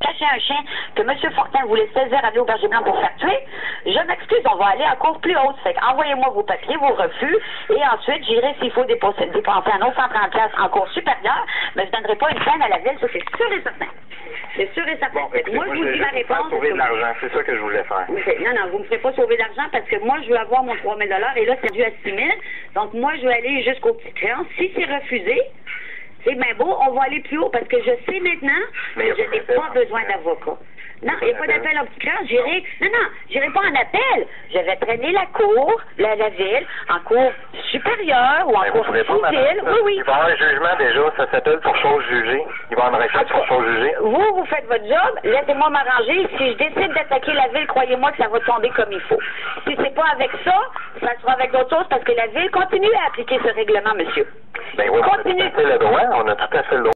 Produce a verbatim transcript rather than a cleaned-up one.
caché un chien que M. Fortin voulait saisir à l'Auberge Blanc pour faire tuer, je m'excuse, on va aller à cour plus haute. Fait envoyez-moi vos papiers, vos refus, et ensuite, j'irai s'il faut dépenser, dépenser un autre cent trente piastres en cour supérieure, mais je ne donnerai pas une peine à la ville, ça c'est sûr et certain. C'est sûr et certain. Bon, écoutez, moi, je vous dis ma réponse. Sauver de l'argent, c'est ça que je voulais faire. Non, non, vous ne me ferez pas sauver d'argent parce que moi, je veux avoir mon trois mille dollars et là, c'est dû à six mille. Donc, moi, je vais aller jusqu'au petit créance. Si c'est refusé, c'est bien beau, on va aller plus haut parce que je sais maintenant Mais que je n'ai pas besoin d'avocat. Non, il n'y a pas d'appel au petit créance. J'irai. Non, non, j'irai pas en appel. Je vais traîner la cour, la, la ville, en cour supérieure ou en Mais cour vous répondez, civile. madame, Oui, oui. Il va y avoir un jugement déjà, ça s'appelle pour chose jugée. Il va y avoir une requête pour chose jugée. Vous, vous faites votre job, laissez-moi m'arranger. Si je décide d'attaquer la ville, croyez-moi que ça va tomber comme il faut. Si c'est pas avec ça, ça sera avec d'autres choses parce que la ville continue à appliquer ce règlement, monsieur. Ben oui, on a tout Continue. à fait le droit, on a tout à fait le droit.